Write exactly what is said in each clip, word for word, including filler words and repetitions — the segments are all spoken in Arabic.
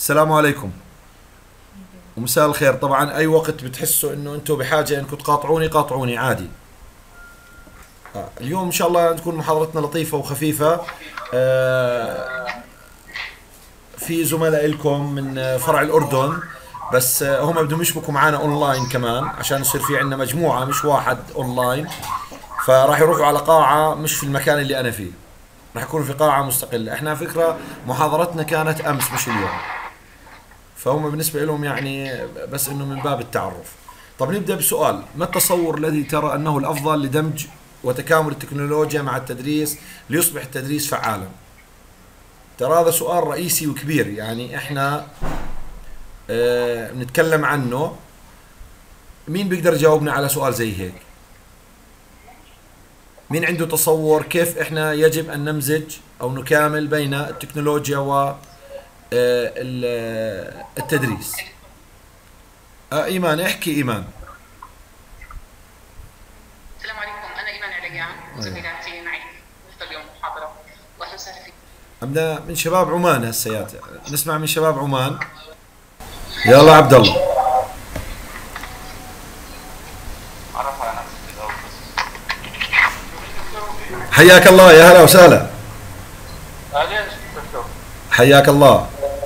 السلام عليكم ومساء الخير. طبعا اي وقت بتحسوا انه انتم بحاجه انكم تقاطعوني قاطعوني عادي. آه، اليوم ان شاء الله تكون محاضرتنا لطيفه وخفيفه. آه، في زملاء لكم من آه، فرع الاردن، بس آه، هم بدهم يشبكوا معنا اونلاين كمان عشان يصير في عندنا مجموعه مش واحد اونلاين. فراح يروحوا على قاعه مش في المكان اللي انا فيه، راح يكونوا في قاعه مستقله. احنا فكره محاضرتنا كانت امس مش اليوم، فهم بالنسبة لهم يعني بس انه من باب التعرف. طب نبدأ بسؤال: ما التصور الذي ترى انه الافضل لدمج وتكامل التكنولوجيا مع التدريس ليصبح التدريس فعالا؟ ترى هذا سؤال رئيسي وكبير، يعني احنا اه بنتكلم عنه. مين بيقدر يجاوبنا على سؤال زي هيك؟ مين عنده تصور كيف احنا يجب ان نمزج او نكامل بين التكنولوجيا و اه ال- التدريس؟ آه ايمان، احكي ايمان. السلام عليكم، أنا إيمان عليان أيوة. وزميلاتي معي نحضر اليوم محاضرة. وأهلا وسهلا فيكم. أبدا من شباب عمان هسيات، نسمع من شباب عمان. يلا عبد الله. عرف على نفسك الأول بس. حياك الله، يا هلا وسهلا. أهلين دكتور. حياك الله.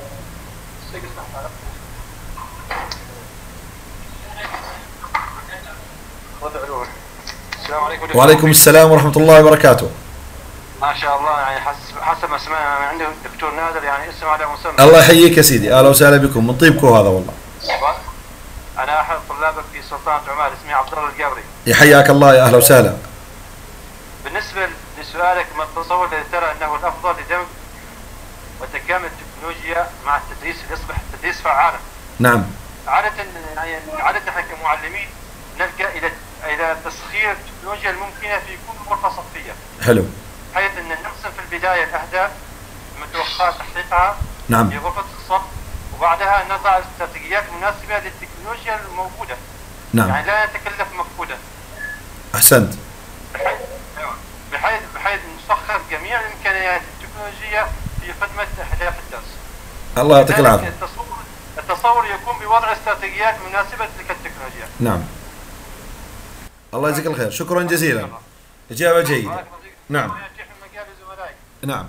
السلام عليكم دكتور. وعليكم السلام ورحمة الله وبركاته. ما شاء الله، يعني حسب حسب ما سمعنا من عنده دكتور نادر، يعني اسم على مسمى. الله يحييك يا سيدي، أهلا وسهلا بكم، من طيبكم هذا والله. أنا أحد طلابك في سلطنة عمان، اسمي عبد الله القبري. يحياك الله، يا أهلا وسهلا. بالنسبة لسؤالك، ما التصور الذي ترى أنه الأفضل لدمج وتكامل التكنولوجيا مع التدريس ليصبح التدريس فعالا؟ نعم. عادة يعني عادة احنا كمعلمين نلجأ إلى إلى تسخير التكنولوجيا الممكنة في كل غرفة صفية. حلو. بحيث أن نرسم في البداية الأهداف المتوقع تحقيقها نعم. في غرفة الصف، وبعدها نضع استراتيجيات مناسبة للتكنولوجيا الموجودة. نعم. يعني لا نتكلف مفقودا. أحسنت. بحيث بحيث بحيث نسخر جميع الإمكانيات التكنولوجية في خدمة أهداف الدرس. الله يعطيك العافية. التصور التصور يكون بوضع استراتيجيات مناسبة لتلك التكنولوجيا. نعم. الله يجزيك الخير، شكرا جزيلا. إجابة جيدة. نعم. نعم.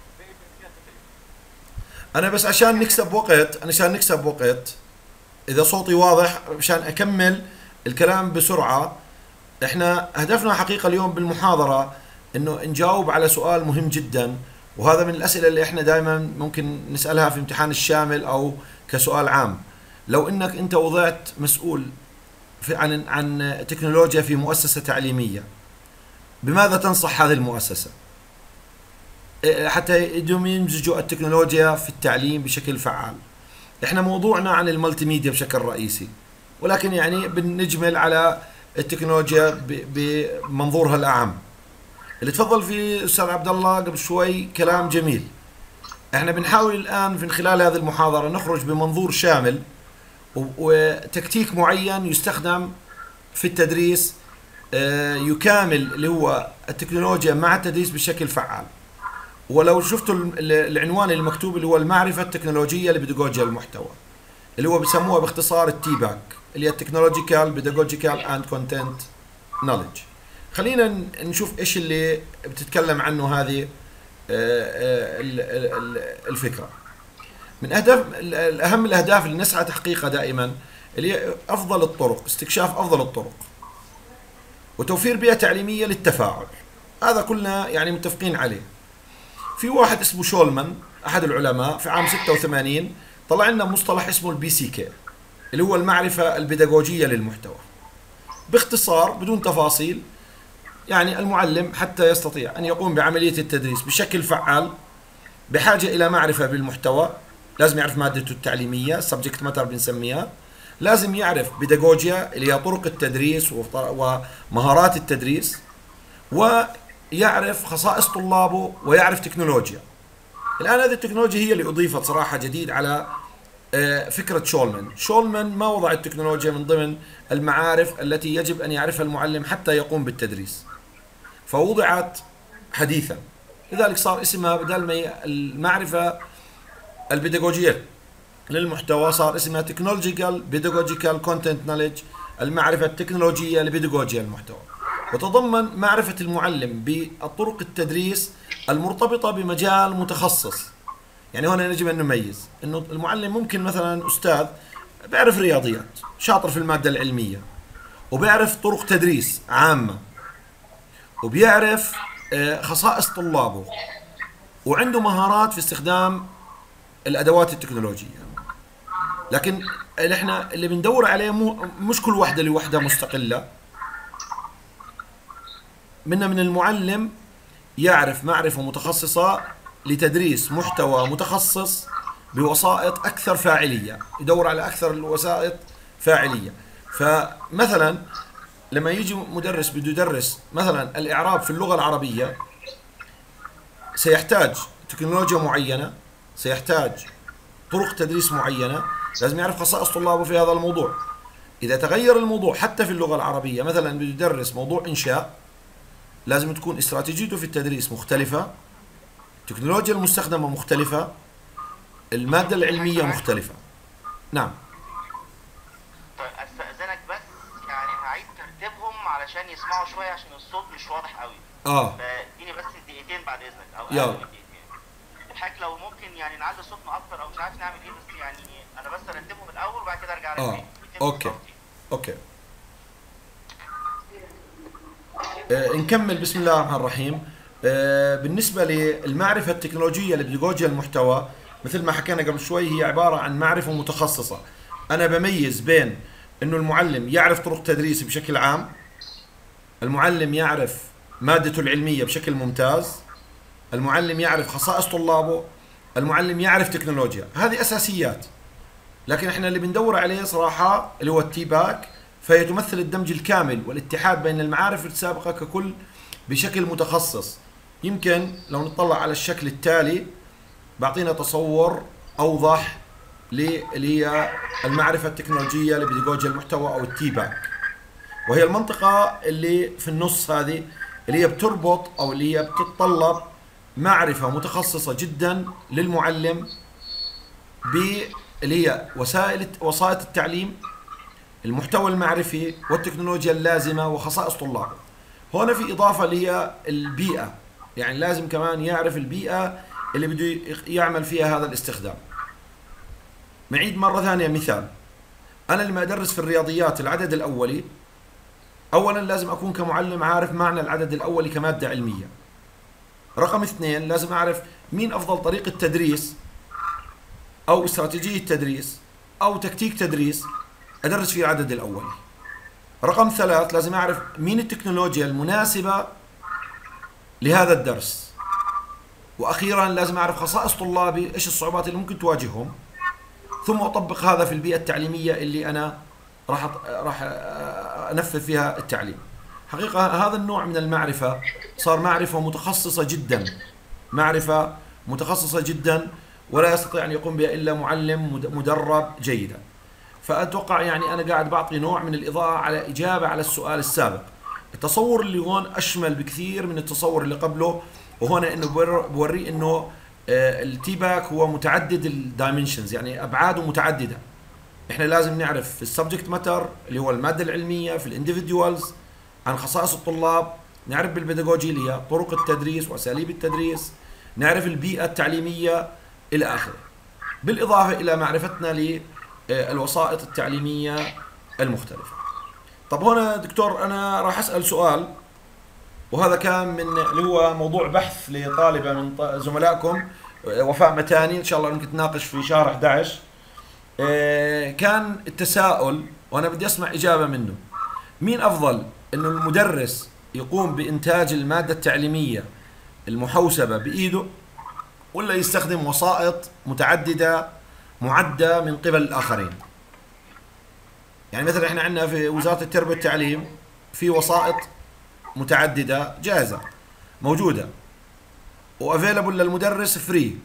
أنا بس عشان نكسب وقت، أنا عشان نكسب وقت، إذا صوتي واضح مشان أكمل الكلام بسرعة. إحنا هدفنا حقيقة اليوم بالمحاضرة إنه نجاوب على سؤال مهم جدا، وهذا من الأسئلة اللي إحنا دائما ممكن نسألها في امتحان الشامل أو كسؤال عام. لو إنك أنت وضعت مسؤول في عن عن تكنولوجيا في مؤسسة تعليمية، بماذا تنصح هذه المؤسسة حتى يمزجوا التكنولوجيا في التعليم بشكل فعال؟ احنا موضوعنا عن المالتي ميديا بشكل رئيسي، ولكن يعني بنجمل على التكنولوجيا بمنظورها الأعم. اللي تفضل فيه أستاذ عبد الله قبل شوي كلام جميل. احنا بنحاول الآن من خلال هذه المحاضرة نخرج بمنظور شامل وتكتيك معين يستخدم في التدريس، يكامل اللي هو التكنولوجيا مع التدريس بشكل فعال. ولو شفتوا العنوان المكتوب اللي هو المعرفة التكنولوجية لبيداغوجيا المحتوى، اللي هو بسموها باختصار التي باك، اللي هي تكنولوجيكال بيداغوجيكال اند كونتنت نوليدج. خلينا نشوف ايش اللي بتتكلم عنه هذه الفكرة. من أهداف الأهم الأهداف اللي نسعى تحقيقها دائما اللي هي أفضل الطرق، استكشاف أفضل الطرق وتوفير بيئة تعليمية للتفاعل. هذا كلنا يعني متفقين عليه. في واحد اسمه شولمان أحد العلماء في عام ستة وثمانين طلع لنا مصطلح اسمه البي سي كي، اللي هو المعرفة البيداغوجية للمحتوى. باختصار بدون تفاصيل، يعني المعلم حتى يستطيع أن يقوم بعملية التدريس بشكل فعال بحاجة إلى معرفة بالمحتوى. لازم يعرف مادته التعليمية subject matter بنسميها، لازم يعرف بيداغوجيا اللي هي طرق التدريس ومهارات التدريس، ويعرف خصائص طلابه، ويعرف تكنولوجيا. الآن هذه التكنولوجيا هي اللي أضيفت صراحة جديد على فكرة شولمان. شولمان ما وضع التكنولوجيا من ضمن المعارف التي يجب أن يعرفها المعلم حتى يقوم بالتدريس، فوضعت حديثا، لذلك صار اسمها بدل ما المعرفة البيداغوجية للمحتوى صار اسمها تكنولوجيكال بيداغوجيكال كونتنت نوليدج، المعرفة التكنولوجية لبيداغوجيا المحتوى، وتضمن معرفة المعلم بطرق التدريس المرتبطة بمجال متخصص. يعني هنا يجب أن نميز أنه المعلم ممكن مثلا أستاذ بيعرف رياضيات، شاطر في المادة العلمية، وبيعرف طرق تدريس عامة، وبيعرف خصائص طلابه، وعنده مهارات في استخدام الأدوات التكنولوجية. لكن اللي احنا اللي بندور عليه مو مش كل وحدة لوحدة مستقلة، منا من المعلم يعرف معرفة متخصصة لتدريس محتوى متخصص بوسائط أكثر فاعلية، يدور على أكثر الوسائط فاعلية. فمثلا لما يجي مدرس بده يدرس مثلا الإعراب في اللغة العربية، سيحتاج تكنولوجيا معينة، سيحتاج طرق تدريس معينة، لازم يعرف خصائص طلابه في هذا الموضوع. إذا تغير الموضوع حتى في اللغة العربية، مثلا بده يدرس موضوع إنشاء، لازم تكون استراتيجيته في التدريس مختلفة، التكنولوجيا المستخدمة مختلفة، المادة العلمية مختلفة. نعم. طيب استأذنك بس يعني هعيد ترتيبهم علشان يسمعوا شوية عشان الصوت مش واضح قوي. اه فاديني بس دقيقتين بعد إذنك أو يلا. أقل من دقيقتين. الحاجة لو ممكن يعني نعلي صوتنا أكتر أو مش عارف نعمل إيه، بس يعني أنا بس أرتبهم الأول وبعد كده أرجع لك اه تاني. اوكي اوكي. آه نكمل. بسم الله الرحمن الرحيم. آه بالنسبة للمعرفة التكنولوجية لبيداغوجيا المحتوى، مثل ما حكينا قبل شوي، هي عبارة عن معرفة متخصصة. أنا بميز بين إنه المعلم يعرف طرق تدريس بشكل عام، المعلم يعرف مادته العلمية بشكل ممتاز، المعلم يعرف خصائص طلابه، المعلم يعرف تكنولوجيا. هذه أساسيات. لكن احنا اللي بندور عليه صراحة اللي هو التي باك، فهي تمثل الدمج الكامل والاتحاد بين المعارف السابقة ككل بشكل متخصص. يمكن لو نطلع على الشكل التالي بعطينا تصور أوضح اللي هي المعرفة التكنولوجية لبيداغوجيا المحتوى أو التي باك، وهي المنطقة اللي في النص هذه اللي هي بتربط أو اللي هي بتتطلب معرفة متخصصة جدا للمعلم باللي هي وسائل وسائط التعليم، المحتوى المعرفي والتكنولوجيا اللازمة وخصائص طلابه. هنا في إضافة اللي هي البيئة، يعني لازم كمان يعرف البيئة اللي بده يعمل فيها هذا الاستخدام. نعيد مرة ثانية مثال. أنا لما أدرس في الرياضيات العدد الأولي، أولا لازم أكون كمعلم عارف معنى العدد الأولي كمادة علمية. رقم اثنين، لازم أعرف مين أفضل طريقة تدريس أو استراتيجية تدريس أو تكتيك تدريس أدرس فيه العدد الأولي. رقم ثلاث، لازم أعرف مين التكنولوجيا المناسبة لهذا الدرس. وأخيرا لازم أعرف خصائص طلابي، إيش الصعوبات اللي ممكن تواجههم، ثم أطبق هذا في البيئة التعليمية اللي أنا راح راح أنفذ فيها التعليم. حقيقة هذا النوع من المعرفة صار معرفة متخصصة جدا، معرفة متخصصة جدا ولا يستطيع أن يقوم بها إلا معلم مدرب جيدا. فأتوقع يعني أنا قاعد بعطي نوع من الإضاءة على إجابة على السؤال السابق. التصور اللي هون أشمل بكثير من التصور اللي قبله، وهنا إنه بوري إنه التي باك هو متعدد الدايمنشنز، يعني أبعاده متعددة. إحنا لازم نعرف في السبجكت ماتر اللي هو المادة العلمية، في الانديفيدوالز عن خصائص الطلاب، نعرف بالبيداغوجي اللي هي طرق التدريس وأساليب التدريس، نعرف البيئة التعليمية إلى آخره، بالإضافة إلى معرفتنا للوسائط التعليمية المختلفة. طب هنا دكتور أنا راح أسأل سؤال، وهذا كان من اللي هو موضوع بحث لطالبة من زملائكم وفاء متاني، إن شاء الله ممكن تناقش في شهر أحد عشر. كان التساؤل وأنا بدي أسمع إجابة منه، مين أفضل إنه المدرس يقوم بإنتاج المادة التعليمية المحوسبة بإيده، ولا يستخدم وسائط متعددة معدة من قبل الآخرين؟ يعني مثلا احنا عندنا في وزارة التربية والتعليم في وسائط متعددة جاهزة موجودة وافيلبل للمدرس فري.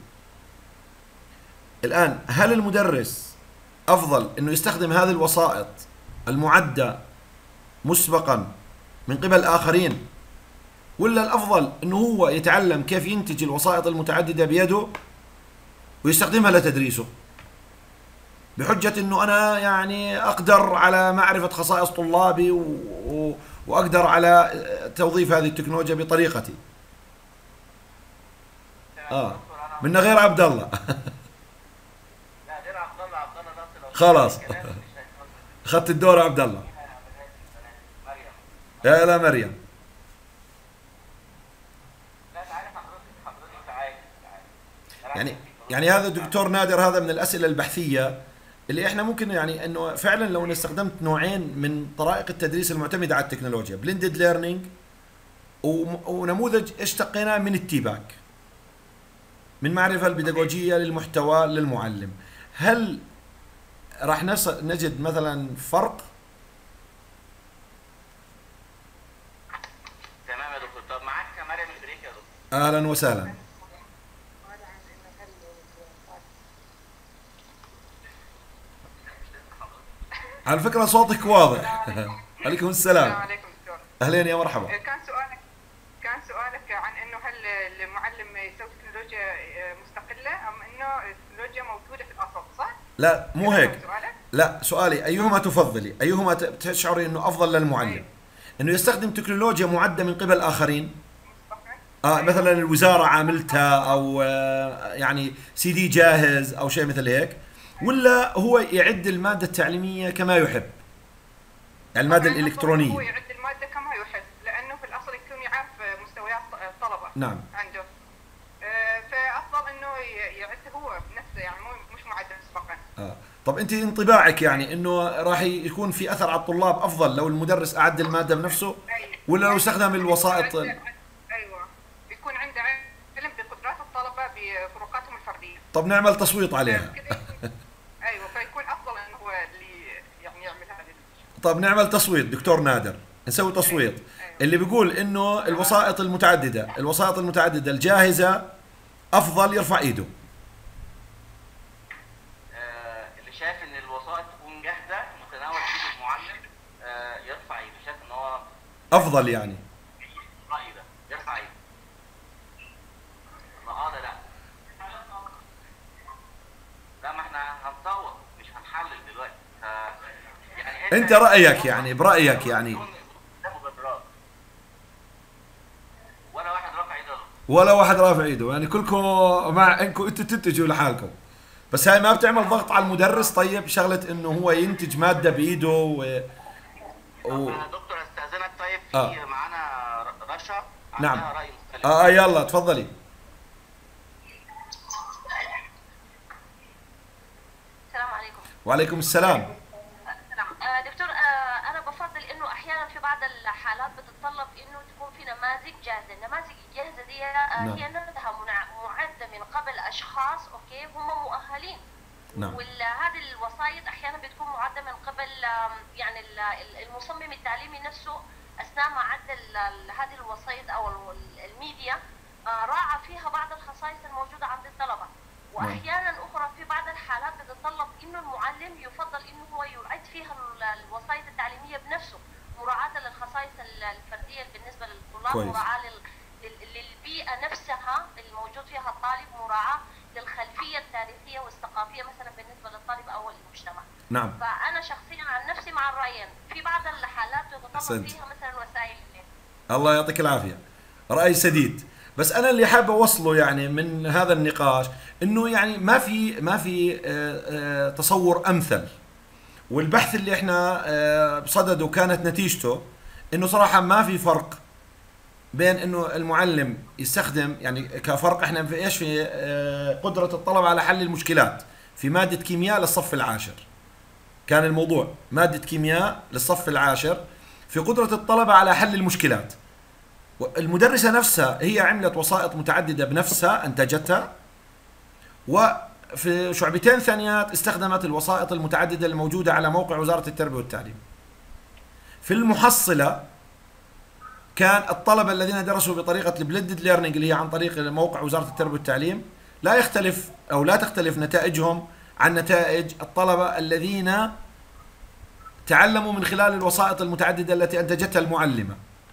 الآن هل المدرس أفضل إنه يستخدم هذه الوسائط المعدة مسبقا من قبل آخرين، ولا الأفضل إنه هو يتعلم كيف ينتج الوسائط المتعددة بيده ويستخدمها لتدريسه؟ بحجة انه انا يعني اقدر على معرفة خصائص طلابي و... و... واقدر على توظيف هذه التكنولوجيا بطريقتي. اه منا غير عبد الله. لا غير عبد الله، عبد الله ناصر خلاص اخذت الدور عبد الله. يا لا مريم. لا تعالى حضرتك، حضرتك تعالى تعالى. يعني يعني هذا دكتور نادر، هذا من الاسئله البحثيه اللي احنا ممكن يعني انه فعلا لو انا استخدمت نوعين من طرائق التدريس المعتمده على التكنولوجيا، بلندد ليرنينج ونموذج اشتقيناه من التيباك، من معرفه البيداغوجيه للمحتوى للمعلم، هل راح نجد مثلا فرق؟ تمام يا دكتور. طب معاك مريم البريك يا دكتور. اهلا وسهلا. على فكرة صوتك واضح. عليكم السلام. السلام عليكم دكتور. أهلين يا مرحبا. كان سؤالك كان سؤالك عن انه هل المعلم يسوي تكنولوجيا مستقلة ام انه التكنولوجيا موجودة في الاصل، صح؟ لا مو هيك. سؤالك؟ لا سؤالي أيهما تفضلي؟ أيهما تشعري أنه أفضل للمعلم؟ أنه يستخدم تكنولوجيا معدة من قبل آخرين؟ آه مثلا الوزارة عاملتها أو آه يعني سي دي جاهز أو شيء مثل هيك، ولا هو يعد المادة التعليمية كما يحب؟ يعني المادة الإلكترونية. هو يعد المادة كما يحب، لأنه في الأصل يكون يعرف مستويات الطلبة. نعم. عنده. آه فأفضل إنه يعد هو بنفسه، يعني مو مش معد مسبقا. آه. طب أنت انطباعك يعني إنه راح يكون في أثر على الطلاب أفضل لو المدرس أعد المادة بنفسه، ولا لو استخدم الوسائط؟ أيوه. بيكون عنده علم بقدرات الطلبة بفروقاتهم الفردية. طب نعمل تصويت عليها. ايوه فيكون افضل انه هو اللي يعني يعمل هذه. طب نعمل تصويت دكتور نادر، نسوي تصويت. أيوة. اللي بيقول انه الوسائط المتعدده، الوسائط المتعدده الجاهزه افضل يرفع ايده. آه اللي شايف ان الوسائط تكون جاهزه متناول ايد المعلم آه يرفع ايده، شايف ان هو افضل يعني. رايي ده يرفع ايده. اه لا لا لا ما احنا هنصوت مش هنحلل دلوقتي. يعني انت رايك يعني برايك يعني ولا واحد رافع ايده ولا واحد رافع ايده، يعني كلكم مع انكم انتوا تنتجوا لحالكم، بس هاي ما بتعمل ضغط على المدرس؟ طيب شغله انه هو ينتج ماده بايده و, و... دكتور استاذنك. طيب في آه. معانا رشا نعم. راي مختلف. اه, آه يلا تفضلي. السلام عليكم. وعليكم السلام. آه دكتور، آه انا بفضل انه احيانا في بعض الحالات بتتطلب انه تكون في نماذج جاهزه، النماذج الجاهزه دي آه نعم. هي نفسها معده من قبل اشخاص اوكي هم مؤهلين. نعم. وهذه الوسائط احيانا بتكون معده من قبل يعني المصمم التعليمي نفسه اثناء ما عد هذه الوسائط او الميديا آه راعى فيها بعض الخصائص الموجوده عند الطلبه. واحيانا اخرى في بعض الحالات بتتطلب انه المعلم يفضل انه هو يعد فيها الوسائط التعليميه بنفسه مراعاه للخصائص الفرديه بالنسبه للطلاب، كويس. مراعاه للبيئه نفسها الموجود فيها الطالب، مراعاه للخلفيه التاريخيه والثقافيه مثلا بالنسبه للطالب او المجتمع. نعم. فانا شخصيا عن نفسي مع الرايين، في بعض الحالات بتتطلب فيها مثلا وسائل. الله يعطيك العافيه، راي سديد. بس انا اللي حابب اوصله يعني من هذا النقاش انه يعني ما في ما في تصور امثل، والبحث اللي احنا بصدده كانت نتيجته انه صراحه ما في فرق بين انه المعلم يستخدم يعني كفرق احنا في ايش في قدره الطلبه على حل المشكلات في ماده كيمياء للصف العاشر. كان الموضوع ماده كيمياء للصف العاشر في قدره الطلبه على حل المشكلات. المدرسة نفسها هي عملت وسائط متعددة بنفسها أنتجتها، وفي شعبتين ثانيات استخدمت الوسائط المتعددة الموجودة على موقع وزارة التربية والتعليم. في المحصلة كان الطلبة الذين درسوا بطريقة البلندد ليرنينج اللي هي عن طريق موقع وزارة التربية والتعليم لا يختلف أو لا تختلف نتائجهم عن نتائج الطلبة الذين تعلموا من خلال الوسائط المتعددة التي أنتجتها المعلمة.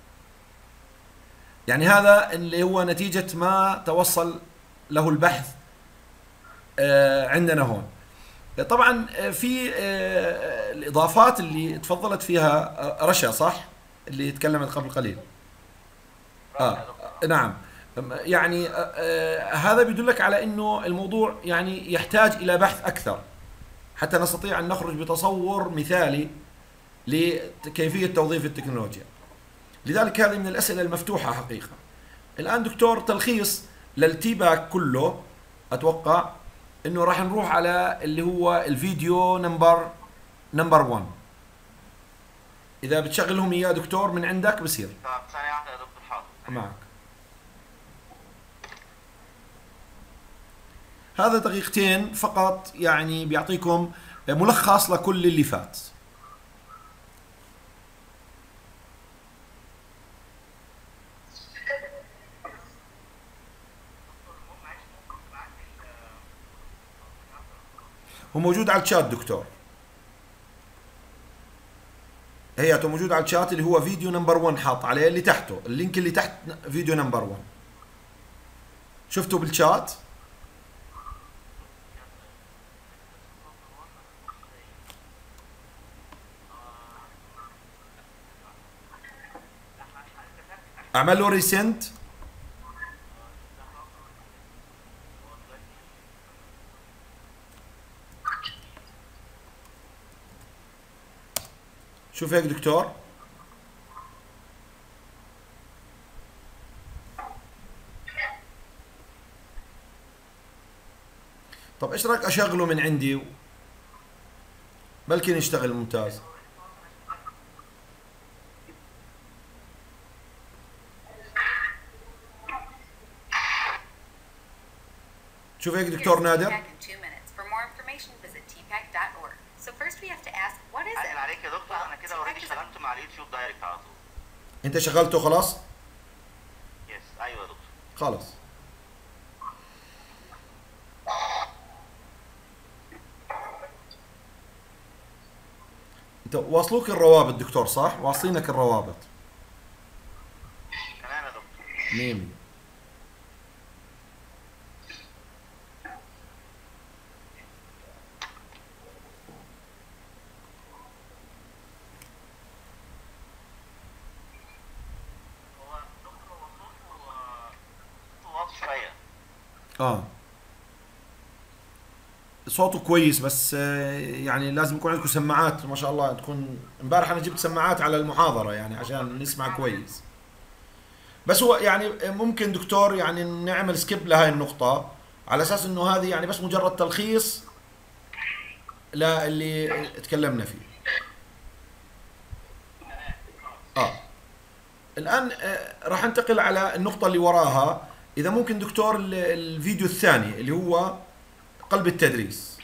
يعني هذا اللي هو نتيجة ما توصل له البحث عندنا هون. طبعا في آه، الاضافات اللي تفضلت فيها آه، رشا، صح؟ اللي تكلمت قبل قليل. اه نعم. يعني آه، آه، هذا بيدلك على انه الموضوع يعني يحتاج الى بحث اكثر حتى نستطيع ان نخرج بتصور مثالي لكيفيه توظيف التكنولوجيا. لذلك هذه من الاسئله المفتوحه حقيقه. الان دكتور، تلخيص للتي باك كله، اتوقع انه راح نروح على اللي هو الفيديو نمبر نمبر واحد. اذا بتشغلهم اياه دكتور من عندك بصير. طب ثانية واحدة يا دكتور، حاضر. معك. هذا دقيقتين فقط، يعني بيعطيكم ملخص لكل اللي فات. هو موجود على الشات دكتور، هياته موجود على الشات اللي هو فيديو نمبر واحد، حاط عليه اللي تحته اللينك اللي تحت فيديو نمبر واحد. شفتوا بالشات؟ اعمل له ريسنت. شوف هيك دكتور. طب ايش رايك اشغله من عندي؟ بلكي يشتغل ممتاز. شوف هيك دكتور نادر. اسال عليك يا دكتور، انا كده اوريدي اشتغلت مع اليوتيوب دايركت على طول. انت شغلته خلاص؟ يس ايوه يا دكتور. خلاص. انت واصلوك الروابط دكتور صح؟ واصلينك الروابط. تمام يا دكتور. ميم. اه صوته كويس، بس آه، يعني لازم يكون عندكم سماعات ما شاء الله تكون. امبارح انا جبت سماعات على المحاضرة يعني عشان نسمع كويس. بس هو يعني ممكن دكتور يعني نعمل سكيب لهاي النقطة على اساس انه هذه يعني بس مجرد تلخيص للي تكلمنا فيه. اه الان آه، راح انتقل على النقطة اللي وراها. اذا ممكن دكتور ال- الفيديو الثاني اللي هو قلب التدريس.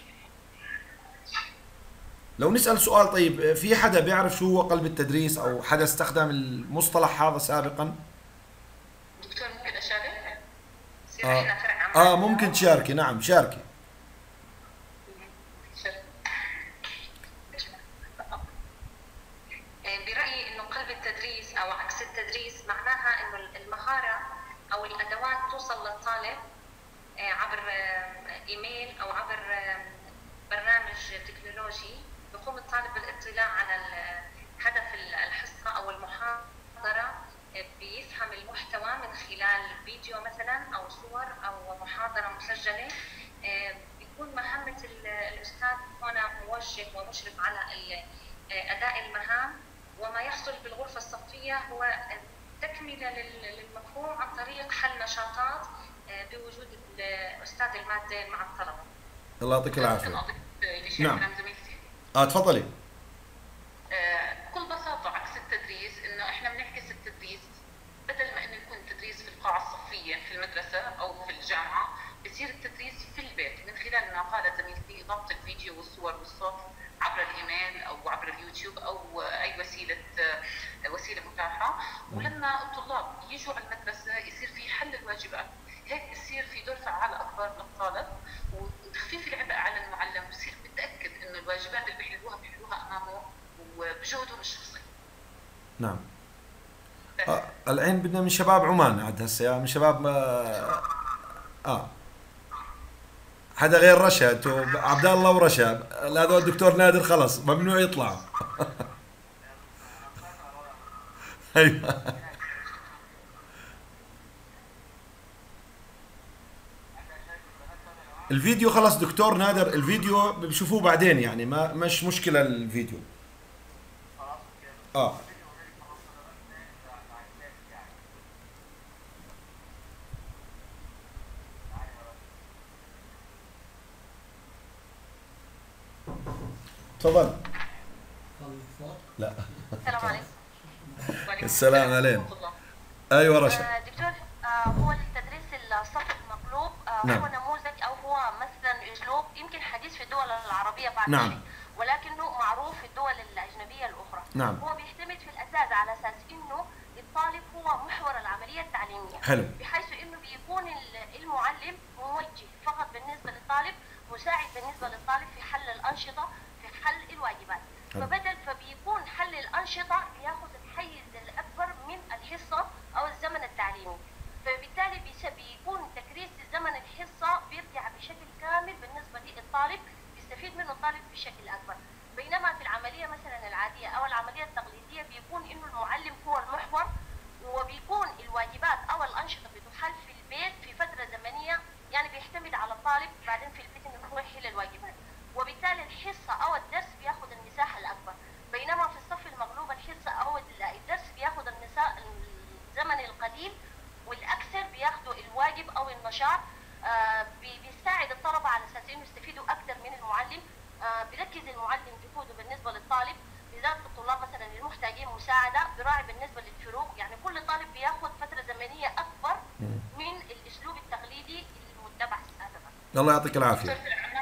لو نسأل سؤال، طيب في حدا بيعرف شو هو قلب التدريس او حدا استخدم المصطلح هذا سابقا؟ دكتور ممكن اشارك؟ يصير آه. عندنا فرق عمل. اه ممكن تشاركي. نعم شاركي. برأيي انه قلب التدريس او عكس التدريس معناها انه المهارة او الادوات توصل للطالب عبر ايميل او عبر برنامج تكنولوجي. بقوم الطالب بالاطلاع على هدف الحصة او المحاضرة، بيفهم المحتوى من خلال فيديو مثلا او صور او محاضرة مسجلة. بيكون مهمة الاستاذ هنا موجه ومشرف على اداء المهام، وما يحصل بالغرفة الصفية هو تكملة للمفهوم عن طريق حل نشاطات بوجود الاستاذ المادة مع الطلبة. الله يعطيك العافية. نعم. نعم. اه تفضلي. بكل بساطة عكس التدريس انه احنا بنعكس التدريس، بدل ما انه يكون التدريس في القاعة الصفية في المدرسة او في الجامعة، بصير التدريس في البيت من خلال ما قالت زميلتي إضافة الفيديو والصور والصوت عبر الايميل او عبر اليوتيوب او اي وسيله وسيله متاحه. ولما الطلاب يجوا على المدرسه يصير في حل الواجبات، هيك يصير في دور فعال اكبر للطالب وتخفيف العبء على المعلم، ويصير متاكد انه الواجبات اللي بيحلوها بيحلوها امامه وبجهدهم الشخصي. نعم. آه الحين بدنا من شباب عمان عاد هسه، من شباب اه, آه. حدا غير رشا، انتوا عبد الله ورشا، هذول الدكتور نادر خلص ممنوع يطلع. ايوه الفيديو خلص دكتور نادر، الفيديو بشوفوه بعدين يعني، ما مش مشكلة الفيديو. اه تفضل. لا السلام عليكم. السلام عليكم. ايوه رشا. آه، دكتور، آه، هو التدريس الصف المقلوب آه، نعم. هو نموذج او هو مثلا اسلوب يمكن حديث في الدول العربيه بعد نعم. شيء، ولكنه معروف في الدول الاجنبيه الاخرى. نعم. هو بيعتمد في الاساس على اساس انه الطالب هو محور العمليه التعليميه. حلو. بحيث انه بيكون ال- المعلم موجه فقط بالنسبه للطالب، مساعد بالنسبه للطالب في حل الانشطه، في حل الواجبات. حلو. فبدل فبيكون حل الانشطه بياخذ الحيز الاكبر من الحصه او الزمن التعليمي. فبالتالي بيس- بيكون تكريس زمن الحصه بيرجع بشكل كامل بالنسبه للطالب، بيستفيد منه الطالب بشكل اكبر. بينما في العمليه مثلا العاديه او العمليه التقليديه بيكون انه المعلم هو المحور، وبيكون الواجبات او الانشطه بتحل في البيت في فتره زمنيه، يعني بيعتمد على الطالب بعدين في البيت انه هو يحل الواجبات، وبالتالي الحصه او الدرس بياخذ المساحه الاكبر. بينما في الصف المغلوب الحصه او الدرس بياخذ المساحه الزمن القليل، والاكثر بياخذوا الواجب او النشاط. آه بي- بيساعد الطلبه على اساس انه يستفيدوا اكثر من المعلم. آه بيركز المعلم جهوده بالنسبه للطالب، بالذات الطلاب مثلا المحتاجين مساعده، براعي بالنسبه للفروق. يعني كل طالب بياخذ فتره زمنيه اكبر من الاسلوب التقليدي المتبع سابقا. الله يعطيك العافية.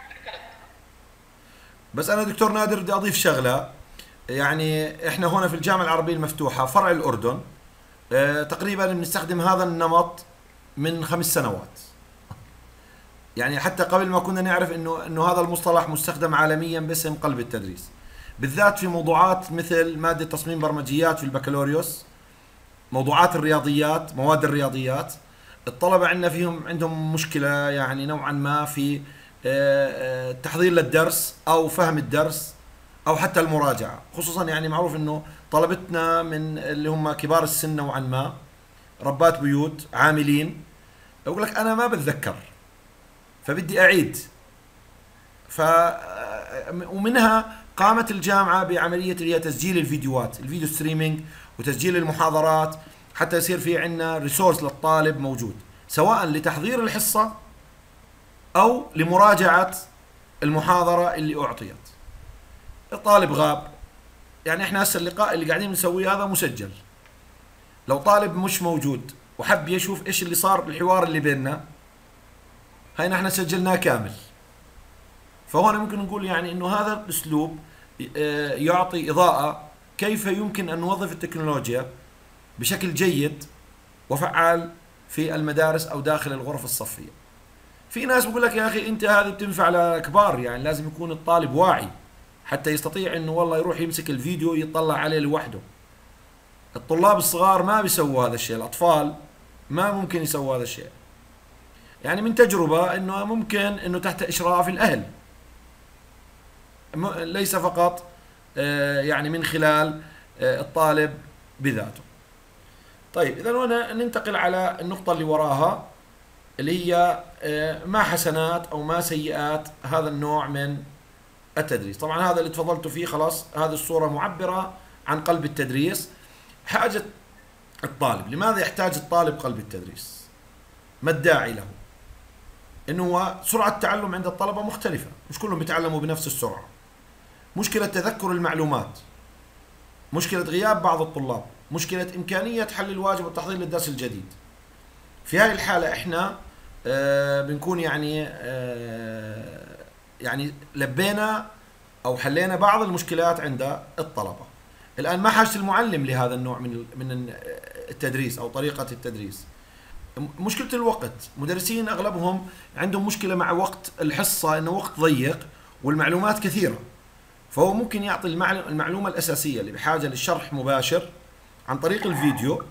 بس أنا دكتور نادر بدي أضيف شغلة، يعني إحنا هنا في الجامعة العربية المفتوحة فرع الأردن آه، تقريبا بنستخدم هذا النمط من خمس سنوات. يعني حتى قبل ما كنا نعرف إنه إنه هذا المصطلح مستخدم عالميا باسم قلب التدريس، بالذات في موضوعات مثل مادة تصميم برمجيات في البكالوريوس، موضوعات الرياضيات، مواد الرياضيات. الطلبة عندنا فيهم عندهم مشكلة يعني نوعا ما في آه، آه، التحضير للدرس أو فهم الدرس أو حتى المراجعة، خصوصا يعني معروف إنه طلبتنا من اللي هم كبار السن نوعا ما، ربات بيوت، عاملين، يقول لك أنا ما بتذكر فبدي أعيد. ف ومنها قامت الجامعة بعملية اللي هي تسجيل الفيديوهات، الفيديو ستريمينج، وتسجيل المحاضرات، حتى يصير في عندنا ريسورس للطالب موجود، سواء لتحضير الحصة أو لمراجعة المحاضرة اللي أعطيت. الطالب غاب، يعني احنا هسه اللقاء اللي قاعدين نسويه هذا مسجل، لو طالب مش موجود وحب يشوف ايش اللي صار الحوار اللي بيننا، هاي نحن سجلناه كامل. فهون ممكن نقول يعني انه هذا الاسلوب آه، يعطي اضاءة كيف يمكن ان نوظف التكنولوجيا بشكل جيد وفعال في المدارس او داخل الغرف الصفية. في ناس بقول لك يا اخي انت هذه بتنفع لكبار، يعني لازم يكون الطالب واعي حتى يستطيع انه والله يروح يمسك الفيديو يطلع عليه لوحده. الطلاب الصغار ما بيسووا هذا الشيء، الاطفال ما ممكن يسووا هذا الشيء. يعني من تجربة انه ممكن انه تحت اشراف الاهل، م- ليس فقط آه، يعني من خلال آه، الطالب بذاته. طيب اذا هنا ننتقل على النقطة اللي وراها، اللي هي آه، ما حسنات او ما سيئات هذا النوع من التدريس. طبعا هذا اللي تفضلت فيه خلاص، هذه الصورة معبرة عن قلب التدريس. حاجة الطالب، لماذا يحتاج الطالب قلب التدريس؟ ما الداعي له؟ انه هو سرعة التعلم عند الطلبة مختلفة، مش كلهم بيتعلموا بنفس السرعة. مشكلة تذكر المعلومات، مشكلة غياب بعض الطلاب، مشكلة إمكانية حل الواجب والتحضير للدرس الجديد. في هذه الحالة احنا آه بنكون يعني آه يعني لبينا او حلينا بعض المشكلات عند الطلبة. الآن ما حاجة المعلم لهذا النوع من من التدريس او طريقة التدريس. مشكلة الوقت، مدرسين اغلبهم عندهم مشكلة مع وقت الحصة، انه وقت ضيق والمعلومات كثيرة، فهو ممكن يعطي المعلومة الأساسية اللي بحاجة للشرح مباشر عن طريق الفيديو،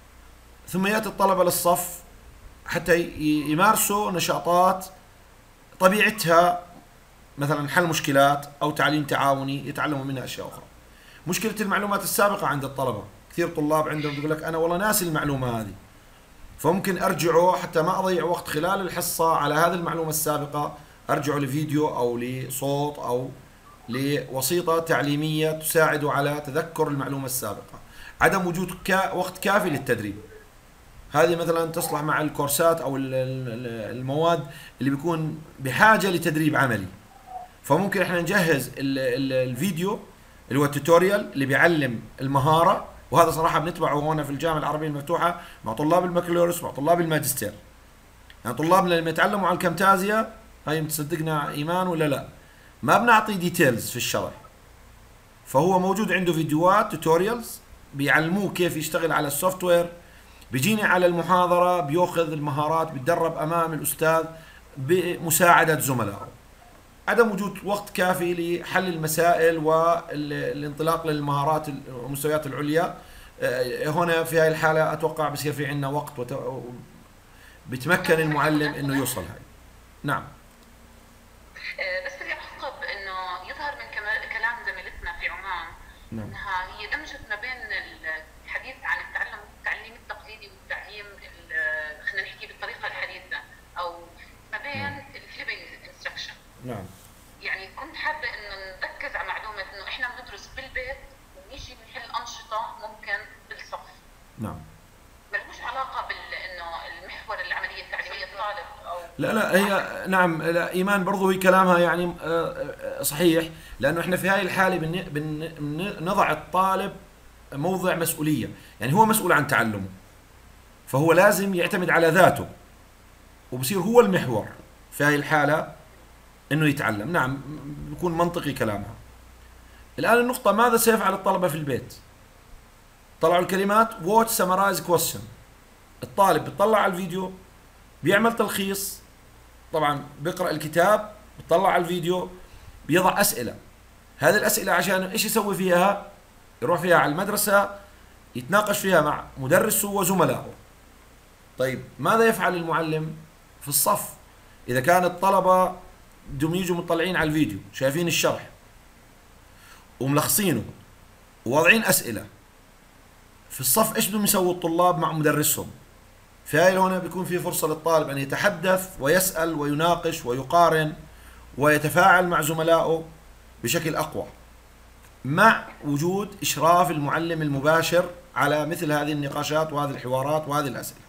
ثم يأتي الطلبة للصف حتى يمارسوا نشاطات طبيعتها مثلا حل مشكلات أو تعليم تعاوني يتعلموا منها أشياء أخرى. مشكلة المعلومات السابقة عند الطلبة، كثير طلاب عندهم يقول لك أنا والله ناسي المعلومة هذه، فممكن أرجعه حتى ما أضيع وقت خلال الحصة على هذه المعلومة السابقة، أرجعه لفيديو أو لصوت أو لوسيطة تعليمية تساعده على تذكر المعلومة السابقة. عدم وجود كا وقت كافي للتدريب، هذه مثلا تصلح مع الكورسات أو المواد اللي بيكون بحاجة لتدريب عملي، فممكن احنا نجهز ال ال الفيديو اللي هو التوتوريال اللي بيعلم المهارة، وهذا صراحة بنتبعه هنا في الجامعة العربية المفتوحة مع طلاب البكالوريوس ومع طلاب الماجستير. يعني طلابنا لما يتعلموا على الكامتازيا، هاي متصدقنا إيمان ولا لا، ما بنعطي ديتيلز في الشرح، فهو موجود عنده فيديوهات توتوريالز بيعلموه كيف يشتغل على السوفت وير، بيجيني على المحاضرة بياخذ المهارات، بيتدرب أمام الأستاذ بمساعدة زملائه. عدم وجود وقت كافي لحل المسائل والانطلاق للمهارات والمستويات العليا، هنا في هذه الحالة أتوقع بصير في عندنا وقت وت... بتمكن المعلم إنه يوصل هاي. نعم. بس اللي أعقب إنه يظهر من كلام زميلتنا في عمان، نعم. إنها هي دمجت ما بين الحديث عن التعلم التعليم التقليدي والتعليم خلينا نحكي بالطريقة الحديثة، أو ما بين الفليبنج انستراكشن. نعم. يعني كنت حابة إنه نركز على معلومة إنه إحنا بندرس بالبيت ونيجي نحل أنشطة ممكن بالصف. نعم. ملوش علاقة بال إنه المحور العملية التعليمية الطالب أو لا لا هي نعم، لا إيمان برضو هي كلامها يعني صحيح، لأنه إحنا في هاي الحالة بن بن نضع الطالب موضع مسؤولية، يعني هو مسؤول عن تعلمه، فهو لازم يعتمد على ذاته وبصير هو المحور في هاي الحالة إنه يتعلم. نعم بيكون منطقي كلامها. الآن النقطة، ماذا سيفعل الطلبة في البيت؟ طلعوا الكلمات watch summarize question. الطالب بيطلع على الفيديو، بيعمل تلخيص، طبعا بيقرأ الكتاب، بيطلع على الفيديو، بيضع أسئلة. هذه الأسئلة عشان إيش يسوي فيها؟ يروح فيها على المدرسة يتناقش فيها مع مدرسه وزملائه. طيب ماذا يفعل المعلم في الصف؟ إذا كان الطلبة بدهم يجوا مطلعين على الفيديو شايفين الشرح وملخصينه وواضعين أسئلة، في الصف إيش بدهم يسووا الطلاب مع مدرسهم؟ في هاي هنا بيكون في فرصة للطالب أن يتحدث ويسأل ويناقش ويقارن ويتفاعل مع زملائه بشكل أقوى، مع وجود إشراف المعلم المباشر على مثل هذه النقاشات وهذه الحوارات وهذه الأسئلة.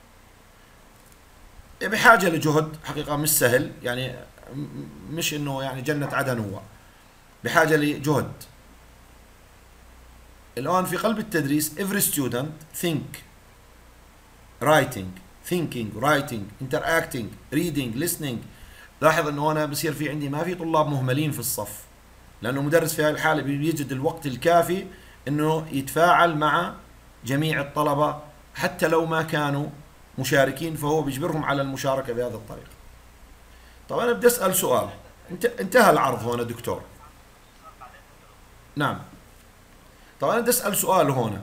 بحاجة لجهد حقيقة مش سهل، يعني مش إنه يعني جنة عدن، هو بحاجة لجهد. الآن في قلب التدريس every student think writing thinking writing interacting reading listening. لاحظ إنه أنا بصير في عندي ما في طلاب مهملين في الصف، لأنه مدرس في هذه الحالة بيجد الوقت الكافي إنه يتفاعل مع جميع الطلبة حتى لو ما كانوا مشاركين، فهو بيجبرهم على المشاركة بهذه الطريقة. طبعا أنا بدي أسأل سؤال، انتهى العرض هنا دكتور. نعم. طبعا أنا بدي أسأل سؤال هنا،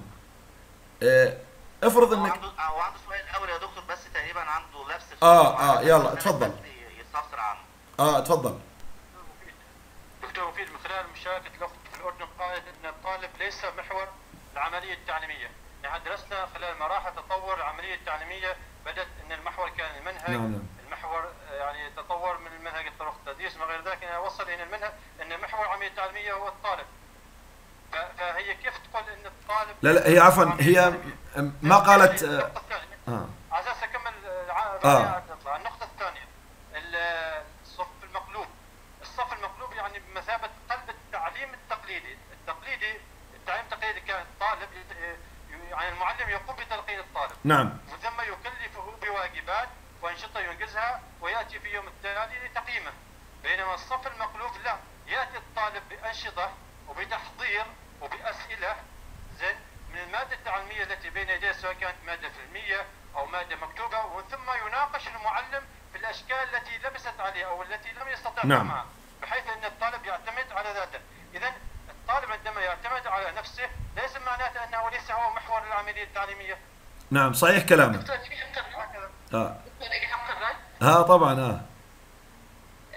افرض انك هو عنده سؤال الاول يا دكتور، بس تقريبا عنده لبس في اه اه يلا اتفضل. يستفسر عنه. اه اتفضل. دكتور مفيد، من خلال مشاركة الأخت في الأردن قالت أن الطالب ليس محور العملية التعليمية. نحن درسنا خلال مراحل تطور العملية التعليمية، بدأت أن المحور كان المنهج. نعم. المحور يعني تطور من المنهج الطرق التدريس ما غير ذلك، وصل إلى المنهج أن محور العملية التعليمية هو الطالب. فهي كيف تقول ان الطالب لا لا هي عفوا هي ما قالت اه, آه. على اساس اكمل آه. النقطه الثانيه، الصف المقلوب. الصف المقلوب يعني بمثابه قلب التعليم التقليدي. التقليدي التعليم التقليدي كان الطالب يعني المعلم يقوم بتلقين الطالب، نعم، وثم يكلفه بواجبات وانشطه ينجزها وياتي في يوم التالي لتقييمه. بينما الصف المقلوب لا، ياتي الطالب بانشطه وبتحضير وبأسئلة زين من المادة التعليمية التي بين يديه، سواء كانت مادة فيلمية أو مادة مكتوبة، وثم يناقش المعلم في الأشكال التي لبست عليه أو التي لم يستطع نعم. معها، بحيث أن الطالب يعتمد على ذاته. إذا الطالب عندما يعتمد على نفسه ليس معناته أنه ليس هو محور العملية التعليمية. نعم صحيح كلامك. دكتور في حق الرد؟ اه دكتور إلي حق الرد؟ ها طبعا اه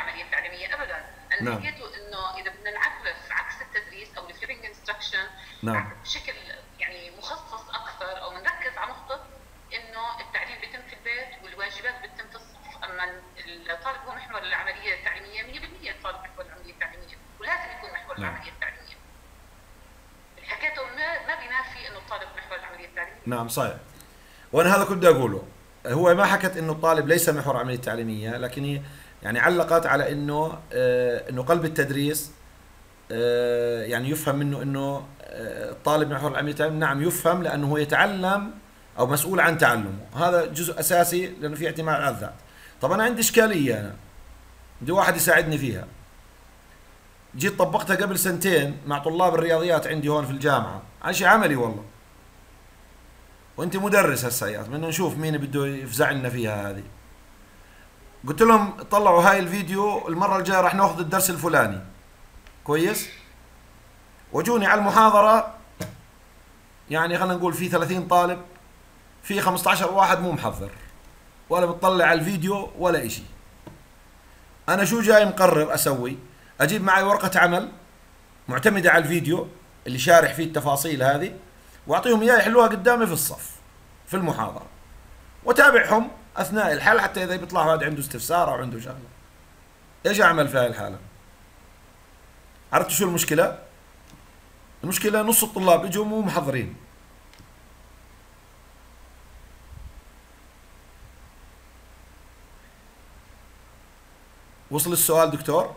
العمليه التعليميه ابدا. انا نعم. حكيته انه اذا بدنا نعرف عكس التدريس او الفليبنج انستراكشن نعم. بشكل يعني مخصص اكثر، او نركز على نقطه انه التعليم بيتم في البيت والواجبات بتتم في الصف. اما الطالب هو محور العمليه التعليميه مية بالمية، الطالب محور العمليه التعليميه ولازم يكون محور نعم. العمليه التعليميه. اللي حكيته ما ما بينافي انه الطالب محور العمليه التعليميه. نعم صحيح. وانا هذا كنت بدي اقوله. هو ما حكت انه الطالب ليس محور العمليه التعليميه، لكن هي يعني علقت على انه آه انه قلب التدريس آه يعني يفهم منه انه آه الطالب محور العمليه التعليميه. نعم يفهم، لانه هو يتعلم او مسؤول عن تعلمه، هذا جزء اساسي لانه في اعتماد على الذات. طب انا عندي اشكاليه، انا بدي واحد يساعدني فيها. جيت طبقتها قبل سنتين مع طلاب الرياضيات عندي هون في الجامعه، على شيء عملي والله. وانت مدرس هسه يا بدنا نشوف مين بده يفزع لنا فيها هذه. قلت لهم طلعوا هاي الفيديو، المره الجايه راح ناخذ الدرس الفلاني كويس. وجوني على المحاضره يعني خلينا نقول في ثلاثين طالب، في خمسة عشر واحد مو محضر ولا بتطلع على الفيديو ولا اشي. انا شو جاي مقرر اسوي؟ اجيب معي ورقه عمل معتمده على الفيديو اللي شارح فيه التفاصيل هذه، واعطيهم اياه يحلوها قدامي في الصف في المحاضره، وتابعهم اثناء الحل حتى اذا بيطلع واحد عنده استفسار او عنده شغله. ايش اعمل في هاي الحاله؟ عرفتوا شو المشكله؟ المشكله نص الطلاب اجوا مو محضرين. وصل السؤال دكتور؟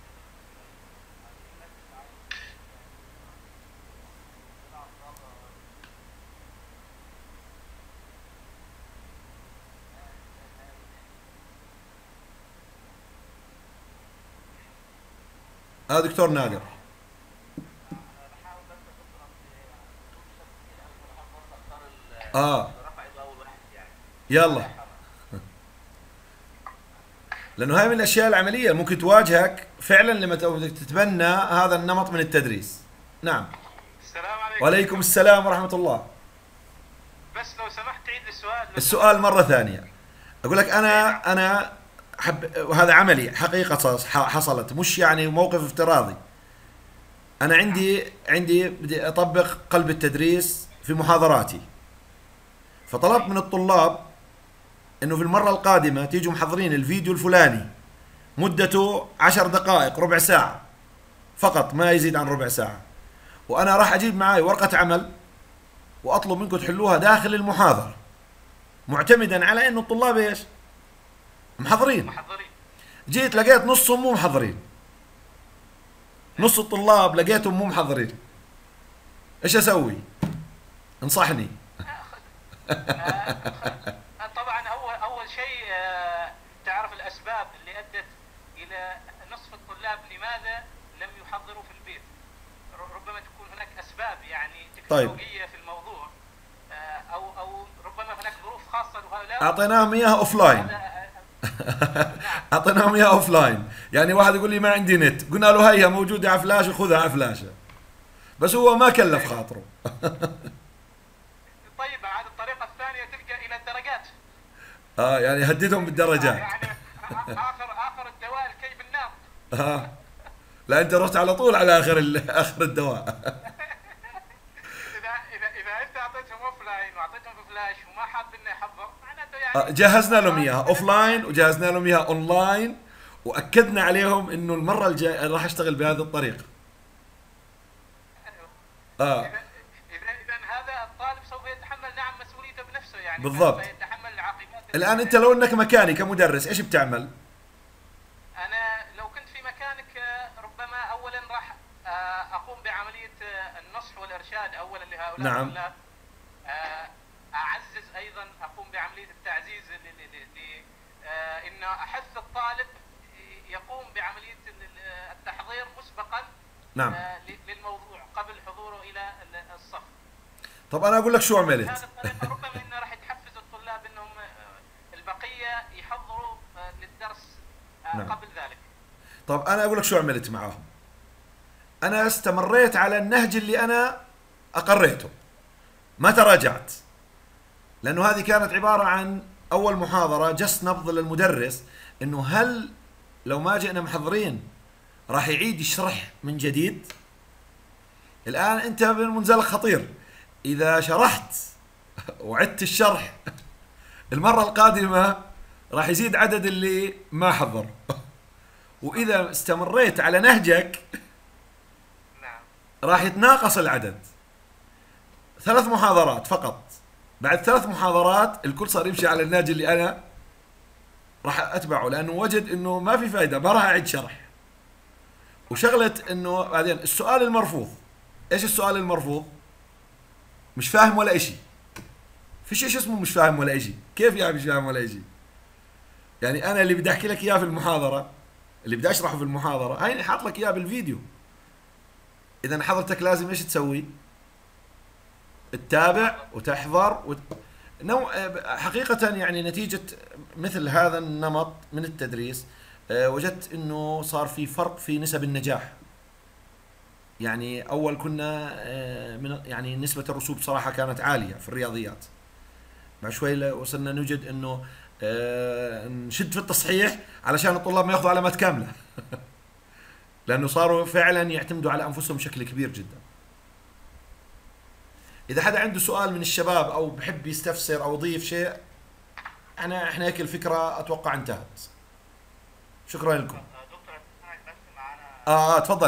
اه دكتور نادر. اه يلا. لانه هاي من الاشياء العمليه ممكن تواجهك فعلا لما تتبنى هذا النمط من التدريس. نعم. السلام عليكم. وعليكم السلام ورحمه الله. بس لو سمحت تعيد السؤال. السؤال مره ثانيه. اقول لك انا انا حب، وهذا عملي حقيقه حصلت، مش يعني موقف افتراضي. انا عندي عندي بدي اطبق قلب التدريس في محاضراتي، فطلبت من الطلاب انه في المره القادمه تيجوا محضرين الفيديو الفلاني مدته عشر دقائق ربع ساعه فقط، ما يزيد عن ربع ساعه، وانا راح اجيب معي ورقه عمل واطلب منكم تحلوها داخل المحاضره معتمدا على انه الطلاب ايش؟ محضرين. محضرين. جيت لقيت نصهم مو محضرين، نص الطلاب لقيتهم مو محضرين. ايش اسوي؟ انصحني. طبعا اول اول شيء تعرف الاسباب اللي ادت الى نصف الطلاب لماذا لم يحضروا في البيت. ربما تكون هناك اسباب يعني تكنولوجيه طيب. في الموضوع، او او ربما هناك ظروف خاصه لهؤلاء. اعطيناهم اياها اوف لاين. اعطيناهم اياها اوف لاين، يعني واحد يقول لي ما عندي نت، قلنا له هيها موجوده على فلاشه خذها على فلاشه، بس هو ما كلف خاطره. طيب عاد الطريقه الثانيه تلقى الى الدرجات. اه يعني هددهم بالدرجات. يعني اخر اخر الدواء الكي بالنار. اه لا انت رحت على طول على اخر اخر الدواء. اذا اذا اذا انت اعطيتهم اوف لاين واعطيتهم بفلاش وما حاب انه يحضر معناته يعني آه جهزنا لهم اياها اوف لاين وجهزنا لهم اياها اون لاين، واكدنا عليهم انه المره الجايه راح اشتغل بهذه الطريقه. اه اذا اذا هذا الطالب سوف يتحمل نعم مسؤوليته بنفسه، يعني بالضبط. يتحمل العاقبات. الان انت لو انك مكاني كمدرس ايش بتعمل؟ انا لو كنت في مكانك ربما اولا راح اقوم بعمليه النصح والارشاد اولا لهؤلاء نعم. الطلاب. اعزز ايضا اقوم بعمليه التعزيز انه احث الطالب يقوم بعمليه التحضير مسبقا نعم. للموضوع قبل حضوره الى الصف. طب انا اقول لك شو عملت. هذا الطريقه ربما انه راح تحفز الطلاب انهم البقيه يحضروا للدرس نعم. قبل ذلك. طب انا اقول لك شو عملت معاهم. انا استمريت على النهج اللي انا اقريته، ما تراجعت، لانه هذه كانت عباره عن اول محاضره جس نبض للمدرس انه هل لو ما جئنا محضرين راح يعيد يشرح من جديد. الآن أنت بالمنزلق خطير، إذا شرحت وعدت الشرح المرة القادمة راح يزيد عدد اللي ما حضر. وإذا استمريت على نهجك نعم. راح يتناقص العدد. ثلاث محاضرات فقط، بعد ثلاث محاضرات الكل صار يمشي على النهج اللي أنا راح أتبعه، لأنه وجد أنه ما في فايدة، ما راح أعيد شرح. وشغلة أنه بعدين السؤال المرفوض، إيش السؤال المرفوض؟ مش فاهم ولا إشي. فيش إيش اسمه مش فاهم ولا إشي. كيف يعني مش فاهم ولا إشي؟ يعني أنا اللي بدي أحكي لك إياه في المحاضرة، اللي بدي أشرحه في المحاضرة، هيني حاط لك إياه بالفيديو. إذا حضرتك لازم إيش تسوي؟ تتابع وتحضر وت... نوع حقيقة يعني نتيجة مثل هذا النمط من التدريس وجدت إنه صار في فرق في نسب النجاح. يعني أول كنا من يعني نسبة الرسوب صراحة كانت عالية في الرياضيات، مع شوي وصلنا نوجد إنه نشد في التصحيح علشان الطلاب ما ياخذوا علامات كاملة لأنه صاروا فعلا يعتمدوا على أنفسهم بشكل كبير جدا. إذا حدا عنده سؤال من الشباب أو بحب يستفسر أو يضيف شيء، أنا إحنا هيك الفكرة أتوقع انتهت. شكرا لكم. دكتور بس معانا. آه آه تفضل.